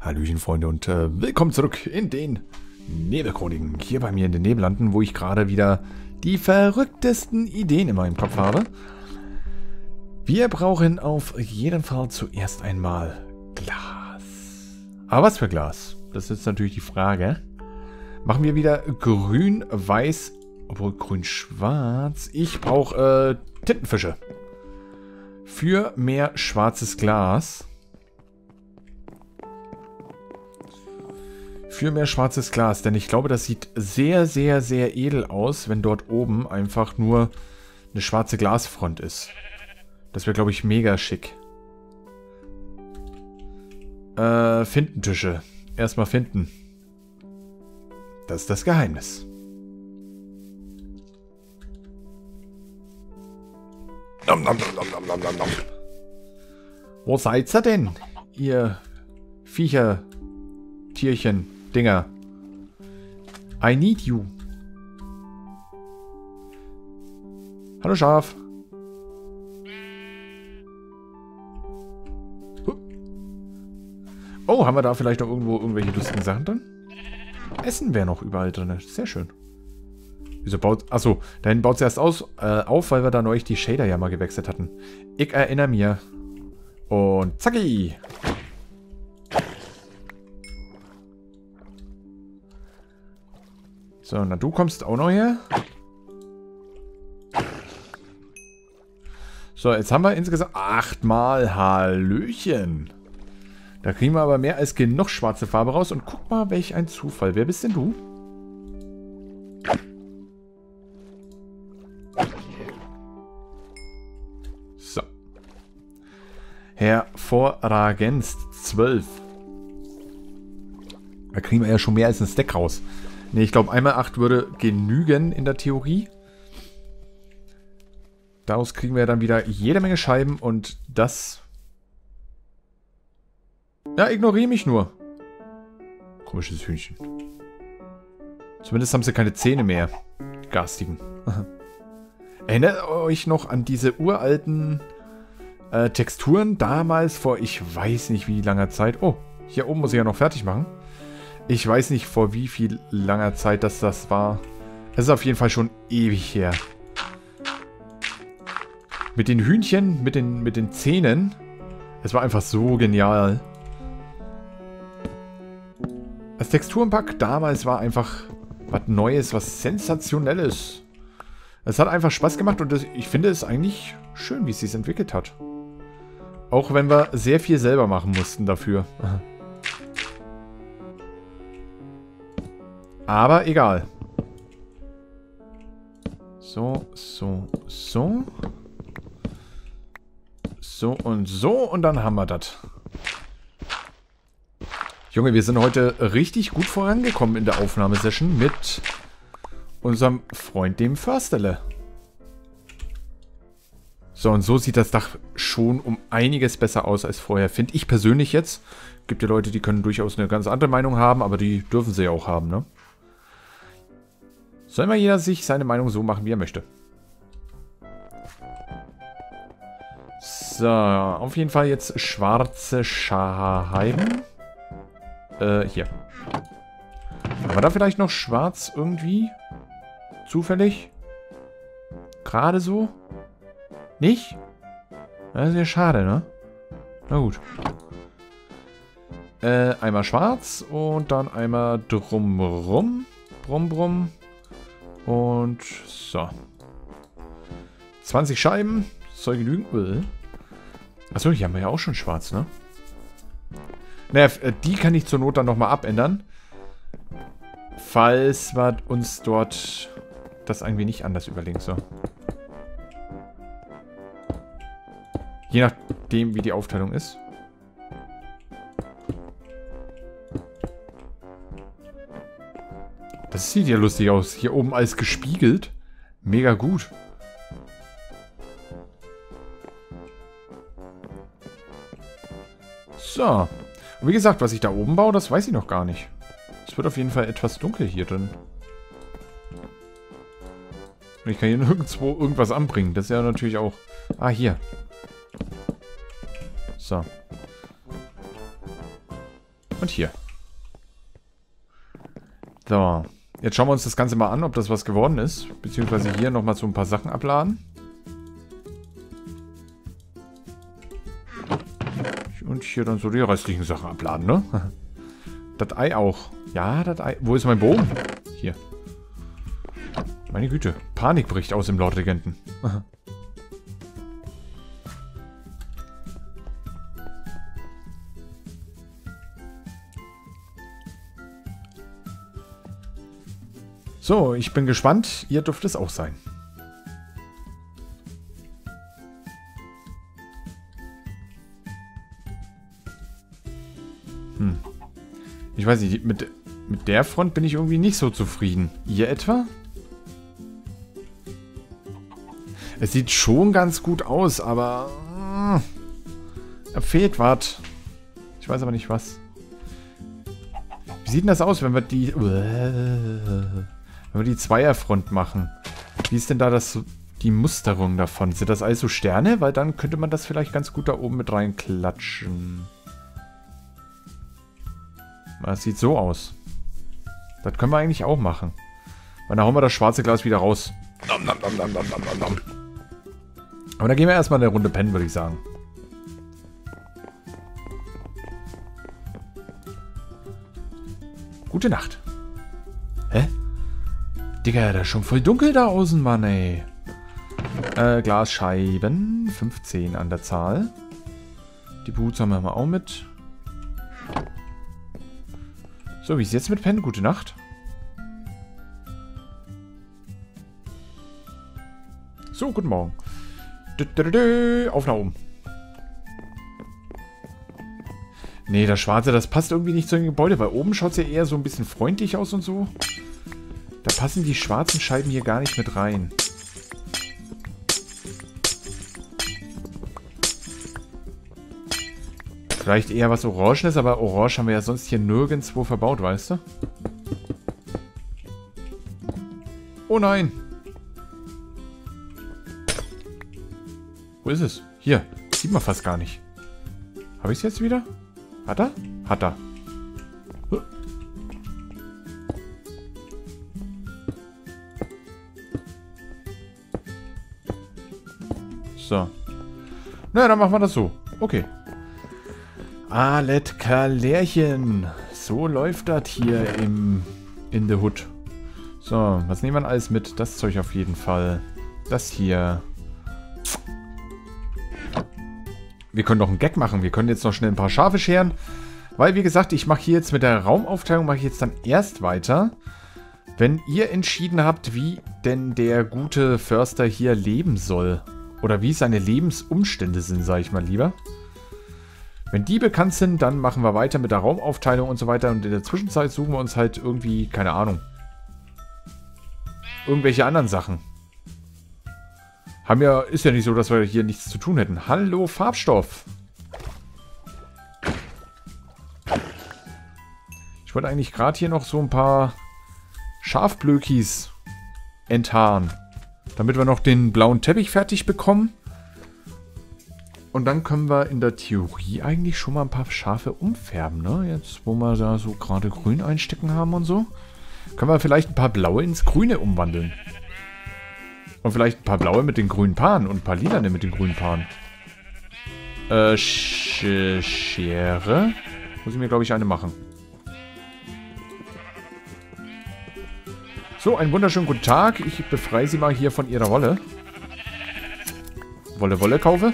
Hallöchen Freunde und willkommen zurück in den Nebelchroniken. Hier bei mir in den Nebellanden, wo ich gerade wieder die verrücktesten Ideen in meinem Kopf habe. Wir brauchen auf jeden Fall zuerst einmal Glas. Aber was für Glas? Das ist natürlich die Frage. Machen wir wieder grün, weiß, obwohl grün-schwarz. Ich brauche Tintenfische. Für mehr schwarzes Glas. Für mehr schwarzes Glas, denn ich glaube, das sieht sehr, sehr, sehr edel aus, wenn dort oben einfach nur eine schwarze Glasfront ist. Das wäre, glaube ich, mega schick. Findentische. Erstmal finden. Das ist das Geheimnis. Nom, nom, nom, nom, nom, nom, nom. Wo seid ihr denn, ihr Viecher, Tierchen, Dinger? I need you. Hallo Schaf. Oh, haben wir da vielleicht noch irgendwo irgendwelche lustigen Sachen drin? Essen wäre noch überall drin. Sehr schön. Wieso baut... Achso, dahin baut es erst auf, weil wir da neulich die Shader ja mal gewechselt hatten. Ich erinnere mich. Und zacki! So, na du kommst auch noch her. So, jetzt haben wir insgesamt 8 Mal Hallöchen. Da kriegen wir aber mehr als genug schwarze Farbe raus. Und guck mal, welch ein Zufall. Wer bist denn du? So. Hervorragendst. 12. Da kriegen wir ja schon mehr als ein Stack raus. Ne, ich glaube, einmal 8 würde genügen in der Theorie. Daraus kriegen wir dann wieder jede Menge Scheiben und das... Ja, ignoriere mich nur. Komisches Hühnchen. Zumindest haben sie keine Zähne mehr. Die garstigen. Erinnert euch noch an diese uralten Texturen damals vor, ich weiß nicht wie langer Zeit. Oh, hier oben muss ich ja noch fertig machen. Ich weiß nicht, vor wie viel langer Zeit das war. Es ist auf jeden Fall schon ewig her. Mit den Hühnchen, mit den Zähnen. Es war einfach so genial. Das Texturenpack damals war einfach was Neues, was Sensationelles. Es hat einfach Spaß gemacht und ich finde es eigentlich schön, wie es sich entwickelt hat. Auch wenn wir sehr viel selber machen mussten dafür. Aber egal. So, so, so. So und so. Und dann haben wir das. Junge, wir sind heute richtig gut vorangekommen in der Aufnahmesession mit unserem Freund, dem Försterle. So, und so sieht das Dach schon um einiges besser aus als vorher. Finde ich persönlich jetzt. Gibt ja Leute, die können durchaus eine ganz andere Meinung haben, aber die dürfen sie ja auch haben, ne? Soll mal jeder sich seine Meinung so machen, wie er möchte. So, auf jeden Fall jetzt schwarze Scheiben. Hier. Haben wir da vielleicht noch schwarz irgendwie? Zufällig? Gerade so? Nicht? Das ist ja schade, ne? Na gut. Einmal schwarz und dann einmal drumrum. Brumm. Und so. 20 Scheiben. Soll genügen. Achso, hier haben wir ja auch schon schwarz, ne? Naja, die kann ich zur Not dann nochmal abändern. Falls wir uns dort das irgendwie nicht anders überlegen. So. Je nachdem, wie die Aufteilung ist. Das sieht ja lustig aus. Hier oben alles gespiegelt. Mega gut. So. Und wie gesagt, was ich da oben baue, das weiß ich noch gar nicht. Es wird auf jeden Fall etwas dunkel hier drin. Und ich kann hier nirgendwo irgendwas anbringen. Das ist ja natürlich auch... Ah, hier. So. Und hier. So. Jetzt schauen wir uns das Ganze mal an, ob das was geworden ist. Beziehungsweise hier nochmal so ein paar Sachen abladen. Und hier dann so die restlichen Sachen abladen, ne? Das Ei auch. Ja, das Ei. Wo ist mein Bogen? Hier. Meine Güte. Panik bricht aus im Lordregenten. So, ich bin gespannt. Ihr dürft es auch sein. Ich weiß nicht, mit der Front bin ich irgendwie nicht so zufrieden. Ihr etwa? Es sieht schon ganz gut aus, aber... da fehlt was. Ich weiß aber nicht was. Wie sieht denn das aus, wenn wir die... wenn wir die Zweierfront machen? Wie ist denn da die Musterung davon? Sind das alles so Sterne? Weil dann könnte man das vielleicht ganz gut da oben mit reinklatschen. Das sieht so aus. Das können wir eigentlich auch machen. Weil dann hauen wir das schwarze Glas wieder raus. Aber dann gehen wir erstmal eine Runde pennen, würde ich sagen. Gute Nacht. Hä? Digga, da ist schon voll dunkel da außen, Mann, ey. Glasscheiben. 15 an der Zahl. Die Boots haben wir mal auch mit. So, wie ist es jetzt mit Pennen? Gute Nacht. So, guten Morgen. Auf nach oben. Nee, das Schwarze, das passt irgendwie nicht zu dem Gebäude, weil oben schaut es ja eher so ein bisschen freundlich aus und so. Da passen die schwarzen Scheiben hier gar nicht mit rein. Vielleicht eher was Orangenes, aber Orange haben wir ja sonst hier nirgendwo verbaut, weißt du? Oh nein! Wo ist es? Hier. Sieht man fast gar nicht. Habe ich es jetzt wieder? Hat er? Hat er. So. Na, dann machen wir das so. Okay. Alet Kalärchen. So läuft das hier in the Hood. So, was nehmen wir alles mit? Das Zeug auf jeden Fall. Das hier. Wir können noch einen Gag machen. Wir können jetzt noch schnell ein paar Schafe scheren. Weil, wie gesagt, ich mache hier jetzt mit der Raumaufteilung, mache ich jetzt dann erst weiter, wenn ihr entschieden habt, wie denn der gute Förster hier leben soll. Oder wie seine Lebensumstände sind, sage ich mal lieber. Wenn die bekannt sind, dann machen wir weiter mit der Raumaufteilung und so weiter. Und in der Zwischenzeit suchen wir uns halt irgendwie, keine Ahnung, irgendwelche anderen Sachen. Ist ja nicht so, dass wir hier nichts zu tun hätten. Hallo, Farbstoff. Ich wollte eigentlich gerade hier noch so ein paar Schafblökis enthaaren. Damit wir noch den blauen Teppich fertig bekommen. Und dann können wir in der Theorie eigentlich schon mal ein paar Schafe umfärben, ne? Jetzt, wo wir da so gerade grün einstecken haben und so. Können wir vielleicht ein paar blaue ins Grüne umwandeln. Und vielleicht ein paar blaue mit den grünen Paaren und ein paar lilane mit den grünen Paaren. Schere. Muss ich mir, glaube ich, eine machen. So, einen wunderschönen guten Tag. Ich befreie Sie mal hier von Ihrer Wolle. Wolle kaufe.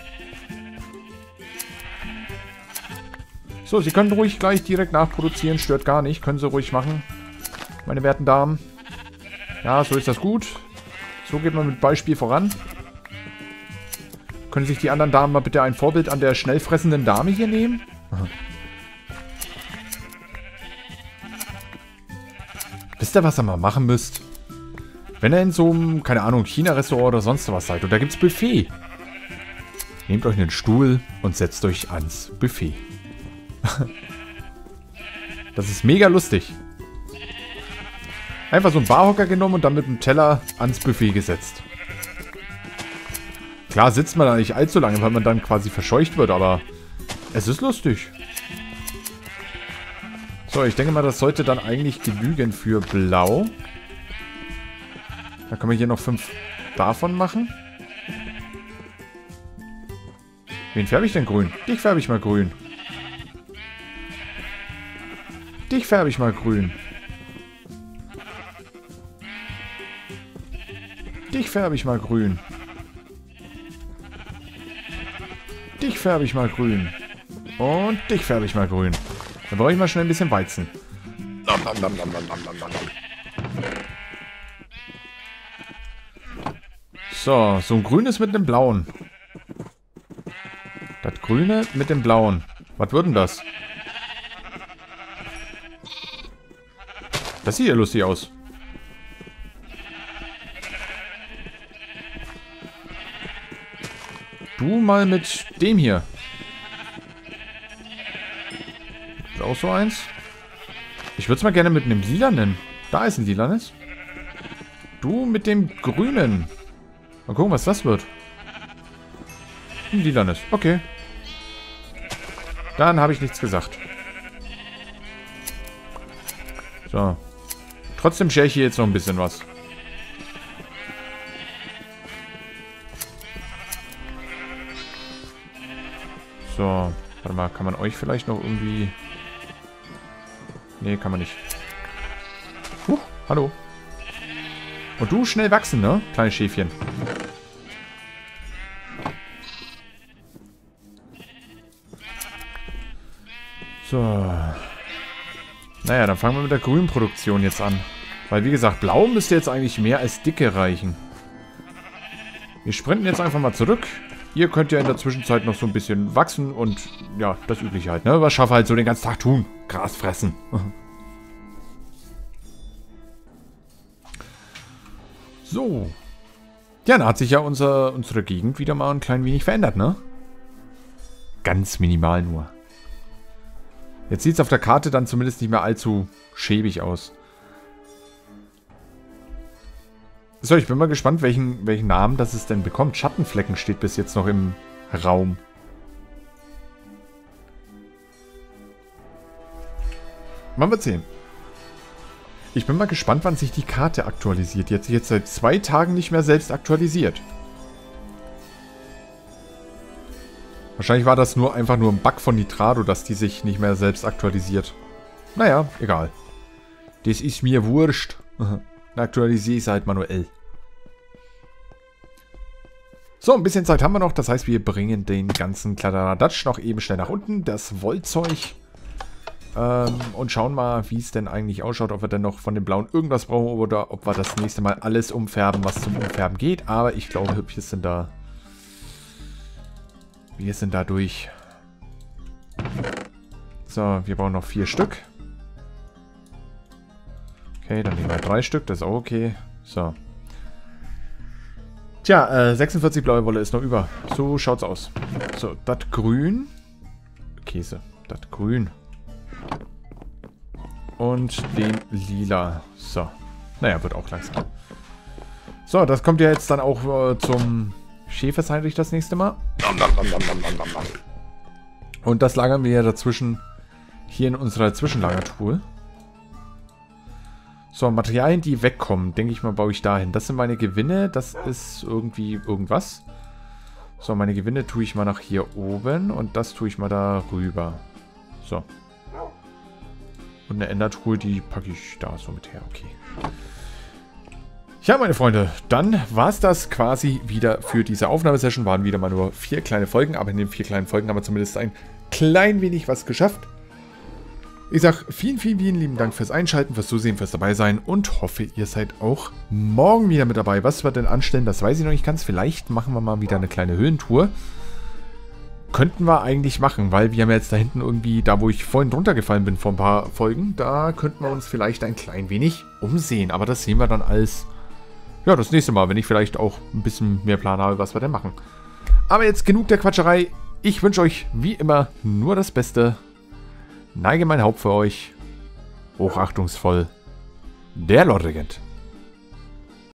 So, Sie können ruhig gleich direkt nachproduzieren. Stört gar nicht. Können Sie ruhig machen. Meine werten Damen. Ja, so ist das gut. So geht man mit Beispiel voran. Können sich die anderen Damen mal bitte ein Vorbild an der schnell fressenden Dame hier nehmen? Aha. Wisst ihr, was ihr mal machen müsst? Wenn ihr in so einem, keine Ahnung, China-Restaurant oder sonst was seid und da gibt's Buffet. Nehmt euch einen Stuhl und setzt euch ans Buffet. Das ist mega lustig. Einfach so einen Barhocker genommen und dann mit dem Teller ans Buffet gesetzt. Klar sitzt man da nicht allzu lange, weil man dann quasi verscheucht wird, aber es ist lustig. So, ich denke mal, das sollte dann eigentlich genügen für Blau. Dann können wir hier noch 5 davon machen. Wen färbe ich denn grün? Dich färbe ich mal grün. Dich färbe ich mal grün. Dich färbe ich mal grün. Dich färbe ich mal grün. Und dich färbe ich mal grün. Dann brauche ich mal schnell ein bisschen Weizen. So, so ein grünes mit einem blauen. Das grüne mit dem blauen. Was wird denn das? Das sieht ja lustig aus. Du mal mit dem hier. Ist auch so eins. Ich würde es mal gerne mit einem lilanen. Da ist ein lilanes. Du mit dem grünen. Mal gucken, was das wird. Ein lilanes. Okay. Dann habe ich nichts gesagt. So. Trotzdem schere ich hier jetzt noch ein bisschen was. So. Warte mal, kann man euch vielleicht noch irgendwie... Nee, kann man nicht. Hallo. Und du schnell wachsen, ne? Kleines Schäfchen. So. Naja, dann fangen wir mit der Grünproduktion jetzt an. Weil, wie gesagt, Blau müsste jetzt eigentlich mehr als Dicke reichen. Wir sprinten jetzt einfach mal zurück. Ihr könnt ja in der Zwischenzeit noch so ein bisschen wachsen und, ja, das Übliche halt, ne? Was Schafe halt so den ganzen Tag tun. Gras fressen. So. Ja, da hat sich ja unsere Gegend wieder mal ein klein wenig verändert, ne? Ganz minimal nur. Jetzt sieht es auf der Karte dann zumindest nicht mehr allzu schäbig aus. So, ich bin mal gespannt, welchen Namen das es denn bekommt. Schattenflecken steht bis jetzt noch im Raum. Mal wird sehen. Ich bin mal gespannt, wann sich die Karte aktualisiert. Die hat sich jetzt seit 2 Tagen nicht mehr selbst aktualisiert. Wahrscheinlich war das einfach nur ein Bug von Nitrado, dass die sich nicht mehr selbst aktualisiert. Naja, egal. Das ist mir wurscht. Dann aktualisiere ich es halt manuell. So, ein bisschen Zeit haben wir noch. Das heißt, wir bringen den ganzen Kladderadatsch noch eben schnell nach unten. Das Wollzeug. Und schauen mal, wie es denn eigentlich ausschaut. Ob wir denn noch von dem Blauen irgendwas brauchen oder ob wir das nächste Mal alles umfärben, was zum Umfärben geht. Aber ich glaube, wir sind da... Wir sind da durch. So, wir brauchen noch 4 Stück. Okay, dann nehmen wir 3 Stück. Das ist auch okay. So. Tja, 46 blaue Wolle ist noch über. So schaut's aus. So, das Grün. Käse. Das Grün. Und den Lila. So. Naja, wird auch langsam. So, das kommt ja jetzt dann auch zum Schäfersheinrich das nächste Mal. Und das lagern wir ja dazwischen hier in unserer Zwischenlagertruhe. So, Materialien, die wegkommen, denke ich mal, baue ich dahin. Das sind meine Gewinne. Das ist irgendwie irgendwas. So, meine Gewinne tue ich mal nach hier oben. Und das tue ich mal da rüber. So. Und eine Endertruhe, die packe ich da so mit her. Okay. Ja, meine Freunde, dann war es das quasi wieder für diese Aufnahmesession. Waren wieder mal nur 4 kleine Folgen. Aber in den 4 kleinen Folgen haben wir zumindest ein klein wenig was geschafft. Ich sage vielen, vielen, vielen lieben Dank fürs Einschalten, fürs Zusehen, fürs Dabeisein und hoffe, ihr seid auch morgen wieder mit dabei. Was wir denn anstellen, das weiß ich noch nicht ganz. Vielleicht machen wir mal wieder eine kleine Höhentour. Könnten wir eigentlich machen, weil wir haben jetzt da hinten irgendwie, da wo ich vorhin runtergefallen bin vor ein paar Folgen, da könnten wir uns vielleicht ein klein wenig umsehen. Aber das sehen wir dann als, ja, das nächste Mal, wenn ich vielleicht auch ein bisschen mehr Plan habe, was wir denn machen. Aber jetzt genug der Quatscherei. Ich wünsche euch wie immer nur das Beste. Neige mein Haupt für euch. Hochachtungsvoll. Der Lord Regent.